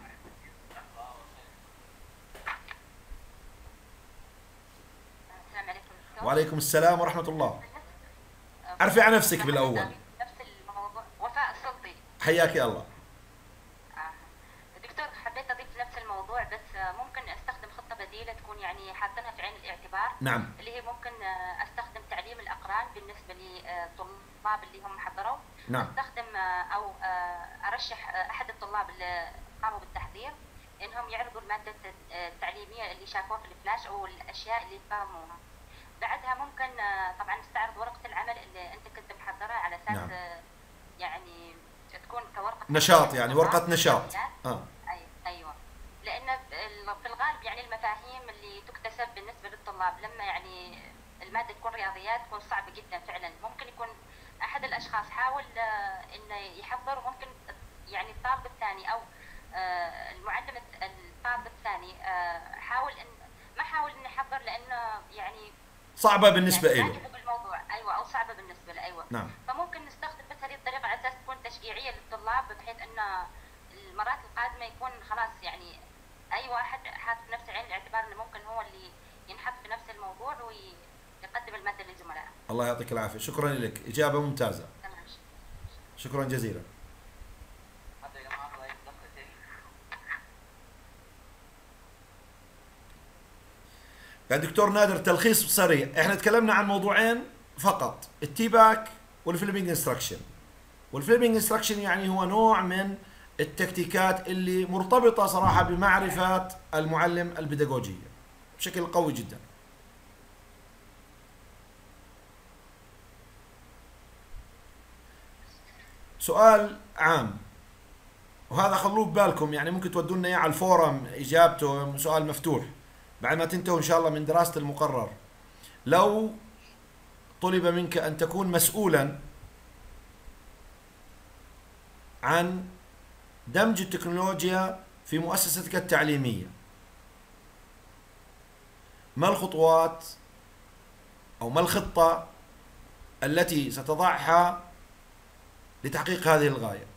السلام عليكم. وعليكم السلام ورحمة الله. عرفي عن نفسك بالأول. نفس الموضوع. وفاء السلطي. حياك الله. دكتور حبيت أضيف نفس الموضوع، بس ممكن أستخدم خطة بديلة تكون يعني حاطينها في عين الاعتبار. نعم. اللي هي ممكن أستخدم تعليم الأقران بالنسبة للطلاب اللي هم حضروا. نعم. أستخدم أو أرشح أحد الطلاب اللي قاموا بالتحضير إنهم يعرضوا المادة التعليمية اللي شافوها في الفلاش أو الأشياء اللي فهموها. بعدها ممكن طبعا نستعرض ورقة العمل اللي أنت كنت محضرها على أساس نعم. يعني تكون كورقة نشاط، يعني ورقة نشاط. آه. أي أيوة. لأن في الغالب يعني المفاهيم اللي تكتسب بالنسبة للطلاب لما يعني المادة تكون رياضيات تكون صعبة جدا فعلا. ممكن يكون أحد الأشخاص حاول إنه يحضر، وممكن يعني الطالب الثاني أو المعلم الطالب الثاني حاول إن ما حاول إنه يحضر لأنه يعني صعبة بالنسبة يعني له. بالموضوع. أيوة، أو صعبة بالنسبة له. أيوة. نعم. فممكن نستخدم بس هذه الطريقة على أساس تكون تشجيعية للطلاب، بحيث أن المرات القادمة يكون خلاص يعني أي واحد حاط في نفس عين الاعتبار إنه ممكن هو اللي ينحط في نفس الموضوع ويقدم المادة لزملائه. الله يعطيك العافية، شكرا لك، إجابة ممتازة. تمام. شكرا جزيلا. يا دكتور نادر تلخيص سريع، احنا تكلمنا عن موضوعين فقط، التي باك والفليبنج انستراكشن. والفليبنج انستراكشن يعني هو نوع من التكتيكات اللي مرتبطة صراحة بمعرفة المعلم البيداغوجية بشكل قوي جدا. سؤال عام، وهذا خلوه ببالكم، يعني ممكن تودوا لنا اياه على الفورم، اجابته سؤال مفتوح بعد ما تنتهوا ان شاء الله من دراسة المقرر. لو طلب منك ان تكون مسؤولا عن دمج التكنولوجيا في مؤسستك التعليمية، ما الخطوات او ما الخطة التي ستضعها لتحقيق هذه الغاية؟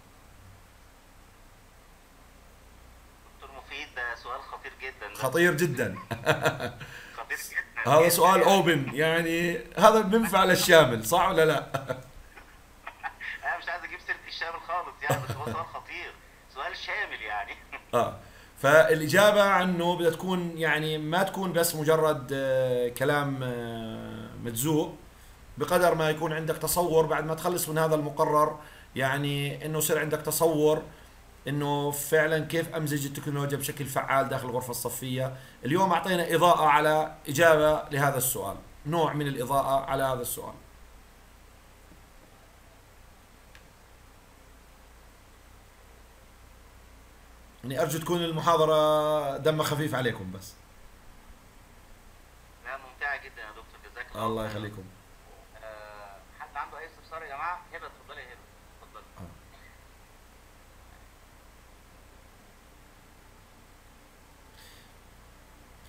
دكتور مفيد، ده سؤال خطير جدا. خطير جدا. خطير جدا. هذا سؤال اوبن، يعني هذا بينفع للشامل، صح ولا لا؟ انا مش عايز اجيب سيره الشامل خالص يعني، بس هو سؤال خطير، سؤال شامل يعني. اه فالاجابه عنه بدها تكون يعني ما تكون بس مجرد آه كلام آه مجزوء، بقدر ما يكون عندك تصور بعد ما تخلص من هذا المقرر، يعني انه يصير عندك تصور انه فعلا كيف امزج التكنولوجيا بشكل فعال داخل الغرفه الصفيه. اليوم اعطينا اضاءه على اجابه لهذا السؤال، نوع من الاضاءه على هذا السؤال. يعني ارجو تكون المحاضره دمها خفيف عليكم بس. لا ممتعه جدا يا دكتور، جزاك الله. الله يخليكم. أه حد عنده اي استفسار يا جماعه؟ هبه اتفضلي. هبه اتفضلي.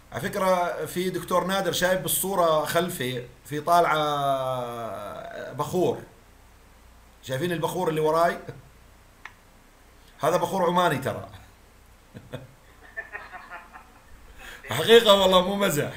على فكرة في دكتور نادر شايف بالصورة خلفي في طالعة بخور، شايفين البخور اللي وراي؟ هذا بخور عماني ترى. حقيقة والله مو مزح.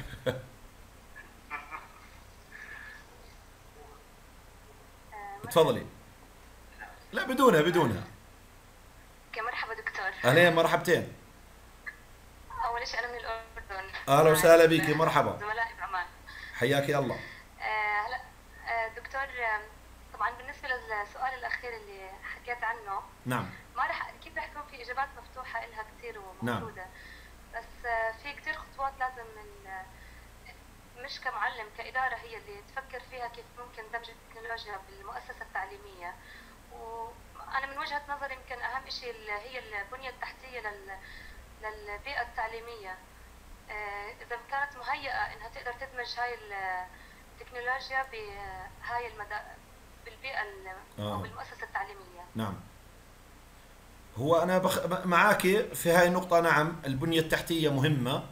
تفضلي. لا بدونها بدونها. مرحبا دكتور. اهلين مرحبتين. اول شيء انا من الاردن. اهلا وسهلا بك، مرحبا. زملائي بعمان. حياك الله. هلا آه دكتور، آه طبعا بالنسبه للسؤال الاخير اللي حكيت عنه، نعم، ما رح اكيد رح يكون في اجابات مفتوحه لها كثير ومفروده. نعم. بس آه في كثير خطوات لازم من آه مش كمعلم، كاداره هي اللي تفكر فيها كيف ممكن دمج التكنولوجيا بالمؤسسه التعليميه. وانا من وجهه نظري يمكن اهم شيء هي البنيه التحتيه لل للبيئه التعليميه. اذا كانت مهيئه انها تقدر تدمج هاي التكنولوجيا بهاي المدى بالبيئه او آه. بالمؤسسه التعليميه. نعم، هو انا بخ... معاك في هاي النقطه. نعم، البنيه التحتيه مهمه،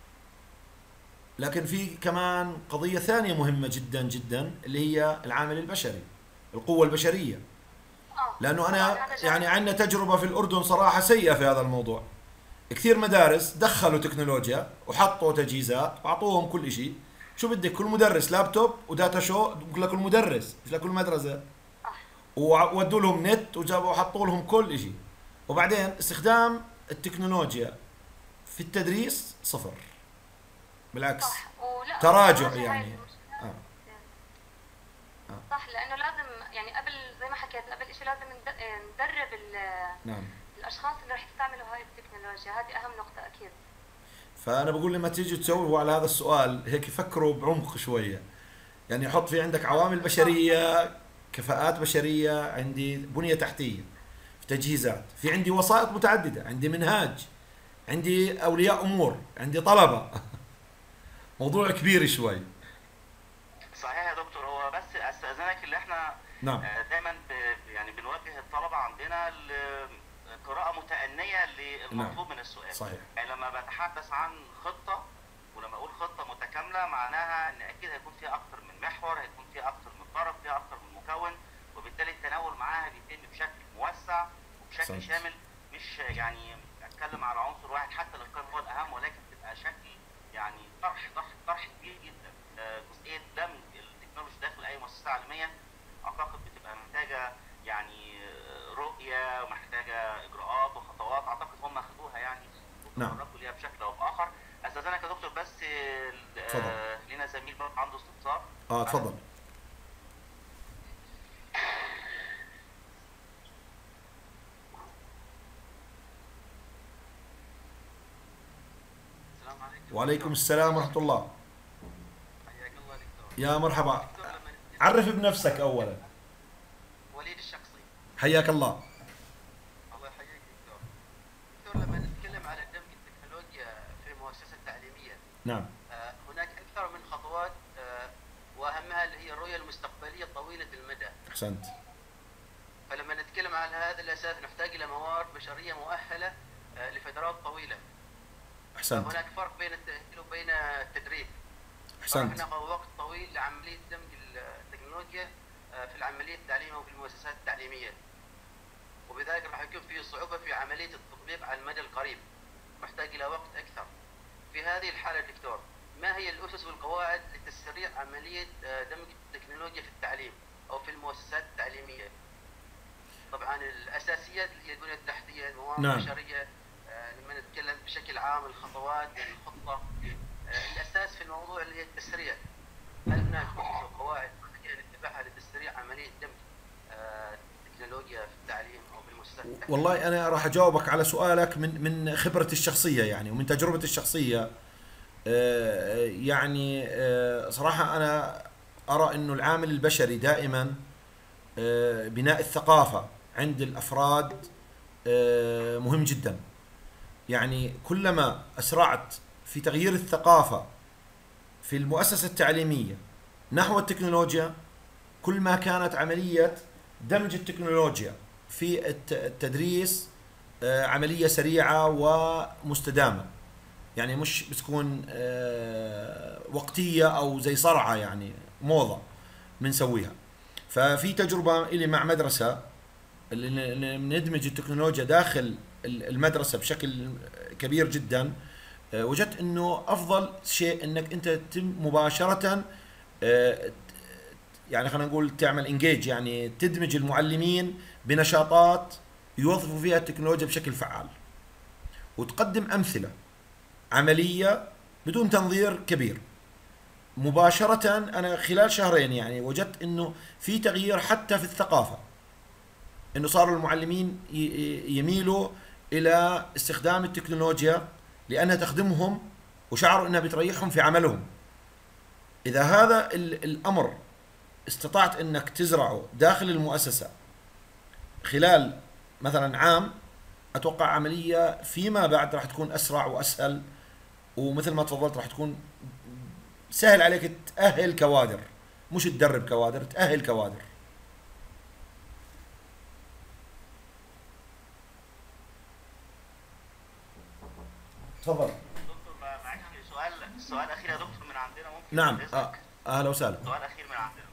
لكن في كمان قضيه ثانيه مهمه جدا جدا اللي هي العامل البشري، القوه البشريه. لانه انا يعني عندنا تجربه في الاردن صراحه سيئه في هذا الموضوع. كثير مدارس دخلوا تكنولوجيا وحطوا تجهيزات واعطوهم كل شيء. شو بدك؟ كل مدرس لابتوب وداتا شو لكل مدرس مش لكل مدرسه، وودوا لهم نت وجابوا وحطوا لهم كل شيء. وبعدين استخدام التكنولوجيا في التدريس صفر، بالعكس تراجع يعني. آه. آه. صح، لانه لازم يعني قبل زي ما حكيت قبل شيء لازم ندرب نعم الاشخاص اللي رح يستعملوا هاي التكنولوجيا. هذه اهم نقطه اكيد. فانا بقول لما تيجي تجاوبوا على هذا السؤال هيك فكروا بعمق شويه، يعني حط في عندك عوامل بشريه، كفاءات بشريه، عندي بنيه تحتيه، في تجهيزات، في عندي وسائط متعدده، عندي منهاج، عندي اولياء امور، عندي طلبه. موضوع كبير شوي. صحيح يا دكتور. هو بس استاذنك اللي احنا نعم دايما يعني بنوجه الطلبه عندنا قراءة متأنية للمطلوب نعم. من السؤال. صحيح. يعني لما بتحدث عن خطة، ولما أقول خطة متكاملة معناها إن أكيد هيكون فيها أكثر من محور، هيكون فيها أكثر من طرف، فيها أكثر من مكون، وبالتالي التناول معاها بيتم بشكل موسع وبشكل صحيح. شامل. مش يعني أتكلم على عنصر واحد حتى لو كان هو الأهم، ولكن تبقى شكل يعني طرح طرح طرح كبير جدا. جزئية دمج التكنولوجيا داخل أي مؤسسة تعليمية أعتقد بتبقى محتاجة يعني رؤية ومحتاجة إجراءات وخطوات، أعتقد هم أخذوها يعني وتطرقوا ليها بشكل أو بآخر. أستاذنك يا دكتور بس آه لنا زميل برضه عنده استفسار. اه اتفضل. السلام عليكم. وعليكم السلام ورحمة الله. حياك الله دكتور. يا مرحبا. عرف بنفسك أولا. وليد الشخصي. حياك الله. الله يحييك دكتور. دكتور لما نتكلم على دمج التكنولوجيا في المؤسسة التعليمية، نعم. آه هناك أكثر من خطوات، آه وأهمها اللي هي الرؤية المستقبلية طويلة المدى. أحسنت. فلما نتكلم على هذا الأساس نحتاج إلى موارد بشرية مؤهلة آه لفترات طويلة. أحسنت. هناك فرق بين التأهيل وبين التدريب. أحسنت. ناخذ وقت طويل لعملية دمج التكنولوجيا في العملية التعليمية وفي المؤسسات التعليمية، وبذلك راح يكون في صعوبة في عملية التطبيق على المدى القريب، محتاج إلى وقت أكثر. في هذه الحالة دكتور، ما هي الأسس والقواعد لتسريع عملية دمج التكنولوجيا في التعليم أو في المؤسسات التعليمية؟ طبعا الأساسيات اللي هي البنية التحتية، الموارد نعم. البشرية، لما نتكلم بشكل عام الخطوات الخطة، الأساس في الموضوع اللي هي التسريع. هل هناك أسس وقواعد نتبعها لتسريع عملية دمج التكنولوجيا في التعليم أو في المؤسسات التعليمية؟ والله أنا راح أجاوبك على سؤالك من من خبرتي الشخصية يعني ومن تجربتي الشخصية. يعني صراحة أنا أرى إنه العامل البشري دائما بناء الثقافة عند الأفراد مهم جدا. يعني كلما أسرعت في تغيير الثقافة في المؤسسة التعليمية نحو التكنولوجيا، كل ما كانت عملية دمج التكنولوجيا في التدريس عملية سريعة ومستدامة. يعني مش بتكون وقتيه او زي صرعه، يعني موضه بنسويها. ففي تجربه الي مع مدرسه اللي ندمج التكنولوجيا داخل المدرسه بشكل كبير جدا. وجدت انه افضل شيء انك انت تتم مباشره، يعني خلينا نقول تعمل انجيج، يعني تدمج المعلمين بنشاطات يوظفوا فيها التكنولوجيا بشكل فعال، وتقدم امثله عمليه بدون تنظير كبير مباشره. انا خلال شهرين يعني وجدت انه في تغيير حتى في الثقافه، انه صاروا المعلمين يميلوا الى استخدام التكنولوجيا لانها تخدمهم، وشعروا انها بتريحهم في عملهم. اذا هذا الامر استطعت انك تزرعه داخل المؤسسه خلال مثلا عام، اتوقع عمليه فيما بعد راح تكون اسرع واسهل، ومثل ما تفضلت راح تكون سهل عليك تاهل كوادر، مش تدرب كوادر، تاهل كوادر. تفضل دكتور، معاك سؤال سؤال اخير يا دكتور من عندنا ممكن؟ نعم. آه. اهلا وسهلا. سؤال اخير من عندنا.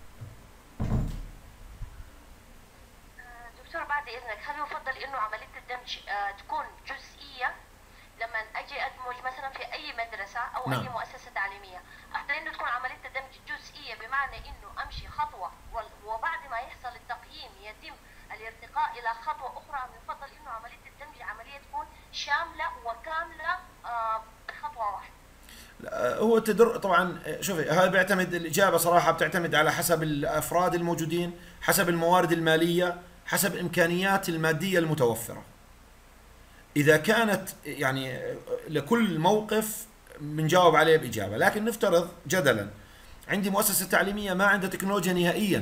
دكتور بعد اذنك، هل يفضل انه عمليه الدمج تكون جزئيه لما اجي ادمج مثلا في اي مدرسه او نعم. اي مؤسسه تعليميه، افضل انه تكون عمليه الدمج جزئيه بمعنى انه امشي خطوه وبعد ما يحصل التقييم يتم الارتقاء الى خطوه اخرى، ام يفضل انه عمليه الدمج عمليه تكون شامله وكامله بخطوه واحده؟ هو التدر طبعا، شوفي هذا بيعتمد، الاجابه صراحه بتعتمد على حسب الافراد الموجودين، حسب الموارد الماليه، حسب الامكانيات الماديه المتوفره. اذا كانت يعني لكل موقف بنجاوب عليه باجابه، لكن نفترض جدلا عندي مؤسسه تعليميه ما عندها تكنولوجيا نهائيا،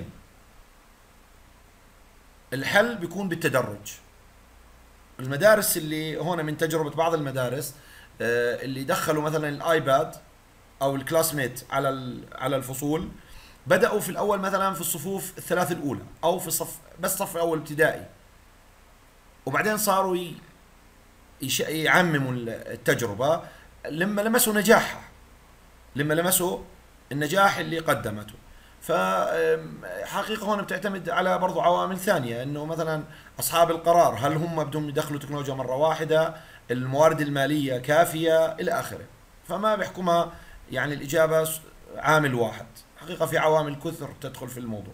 الحل بيكون بالتدرج. المدارس اللي هون من تجربه بعض المدارس اللي دخلوا مثلا الايباد او الكلاس ميت على على الفصول، بداوا في الاول مثلا في الصفوف الثلاث الاولى او في الصف بس صف اول ابتدائي، وبعدين صاروا يعمموا التجربه لما لمسوا نجاحها، لما لمسوا النجاح اللي قدمته. فحقيقة هون بتعتمد على برضو عوامل ثانية، انه مثلا اصحاب القرار هل هم بدهم يدخلوا تكنولوجيا مرة واحدة، الموارد المالية كافية الى اخره. فما بيحكمها يعني الاجابة عامل واحد، حقيقة في عوامل كثر تدخل في الموضوع.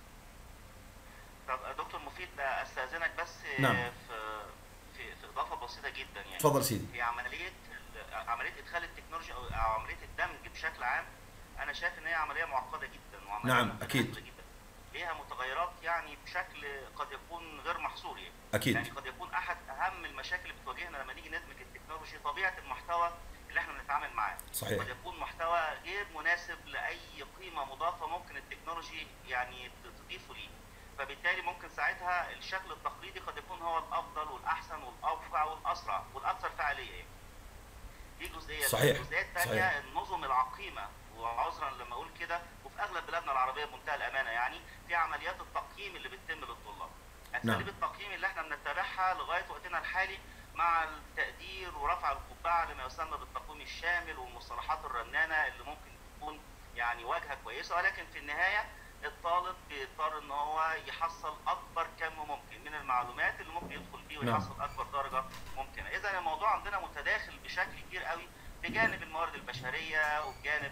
طب دكتور مفيد، استاذنك بس نعم. في في في اضافة بسيطة جدا، يعني تفضل سيدي. في عملية عملية ادخال التكنولوجيا او عملية الدمج بشكل عام، انا شايف ان هي عملية معقدة جدا وعملية نعم اكيد جدا. ليها متغيرات يعني بشكل قد يكون غير محصور، يعني اكيد يعني قد يكون احد اهم المشاكل اللي بتواجهنا لما نيجي ندمج التكنولوجيا طبيعة المحتوى اللي احنا بنتعامل معاه. صحيح. قد يكون محتوى غير مناسب لاي قيمة مضافة ممكن التكنولوجي يعني تضيفه ليه، فبالتالي ممكن ساعتها الشكل التقليدي قد يكون هو الافضل والاحسن والاوقع والاسرع والاكثر فعالية. يعني دي جزئية. صحيح. الجزئية الثانية النظم العقيمة، وعذرا لما اقول كده، وفي اغلب بلادنا العربيه بمنتهى الامانه يعني في عمليات التقييم اللي بتتم للطلاب. اساليب نعم. التقييم اللي احنا بنتبعها لغايه وقتنا الحالي مع التقدير ورفع القبعه لما يسمى بالتقويم الشامل والمصطلحات الرنانه اللي ممكن تكون يعني واجهه كويسه، ولكن في النهايه الطالب بيضطر ان هو يحصل اكبر كم ممكن من المعلومات اللي ممكن يدخل فيه ويحصل اكبر درجه ممكنه. اذا الموضوع عندنا متداخل بشكل كبير قوي بجانب الموارد البشريه وبجانب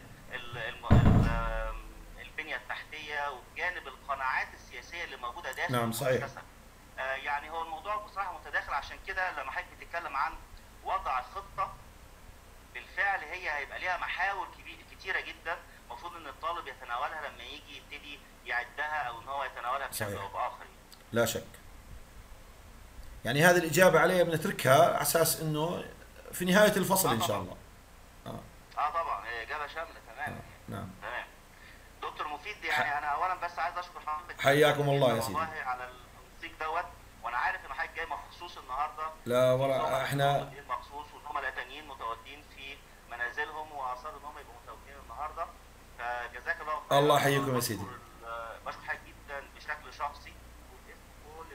البنيه التحتيه وبجانب القناعات السياسيه اللي موجوده داخل نعم صحيح. المؤسسه. آه يعني هو الموضوع بصراحه متداخل، عشان كده لما حضرتك بتتكلم عن وضع خطه بالفعل هي هيبقى ليها محاور كتيره جدا المفروض ان الطالب يتناولها لما يجي يبتدي يعدها او ان هو يتناولها بشكل او باخر. لا شك. يعني هذه الاجابه عليها بنتركها على اساس انه في نهايه الفصل ان شاء الله. اه اه طبعا هي اجابه شامله تمام. آه. نعم تمام. دكتور مفيد، يعني انا اولا بس عايز اشكر حضرتك حياكم الله يا سيدي والله على التنسيق دوت، وانا عارف ان حضرتك جاي مخصوص النهارده. لا ولا احنا مخصوص والزملاء التانيين متواجدين في منازلهم واصروا ان هم يبقوا متواجدين النهارده، فجزاك الله خير. الله يحييكم يا سيدي. بشكر حضرتك جدا بشكل شخصي وباسم كل المجموعه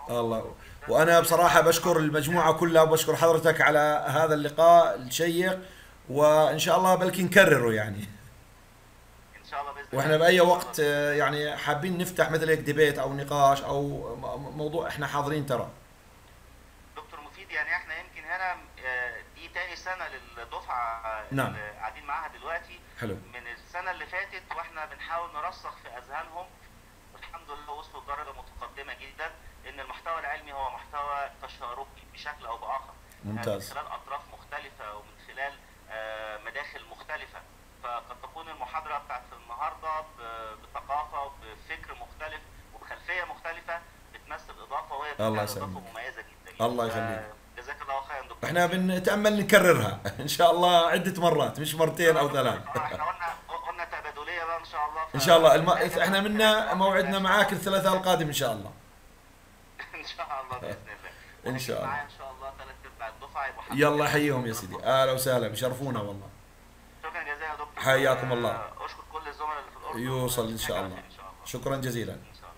معهم. الله. وانا بصراحه بشكر المجموعه كلها وبشكر حضرتك على هذا اللقاء الشيق، وان شاء الله بلكي نكرره يعني. ان شاء الله باذن الله. واحنا باي وقت آه، يعني حابين نفتح مثل هيك ديبيت او نقاش او م- موضوع، احنا حاضرين ترى. دكتور مفيد، يعني احنا يمكن هنا آه، دي تاني سنه للدفعه نعم. اللي قاعدين معاها دلوقتي. حلو. من السنه اللي فاتت واحنا بنحاول نرسخ في اذهانهم، والحمد لله وصلوا لدرجه متقدمه جدا ان المحتوى العلمي هو محتوى تشاركي بشكل او باخر. ممتاز. يعني من خلال اطراف مختلفه ومن خلال آه، مداخل مختلفه. فقد تكون المحاضره بتاعت النهارده ب- بثقافه وبفكر مختلف وبخلفيه مختلفه بتمثل اضافه، وهي الله بالفعل يسلمك. اضافه مميزه جدا. الله يخليك. آه، جزاك الله خيرا دكتور. احنا بنتامل نكررها ان شاء الله عدة مرات، مش مرتين او ثلاث. آه، احنا قلنا قلنا تبادليه بقى ان شاء الله. ف- ان شاء الله الم... احنا منا موعدنا معاك الثلاثاء القادم ان شاء الله. ان شاء الله باذن الله. إن شاء الله. معايا ان شاء الله ثلاث ارباع الدفعه يبقوا حاضرين. يلا حيهم يا سيدي، اهلا وسهلا، بشرفونا والله. شكرا جزيلا يا دكتور. حياكم الله. آه، اشكر كل الزملاء اللي في الاردن. يوصل ان شاء نشوفك على الله. خير ان شاء الله. شكرا جزيلا. ان شاء الله.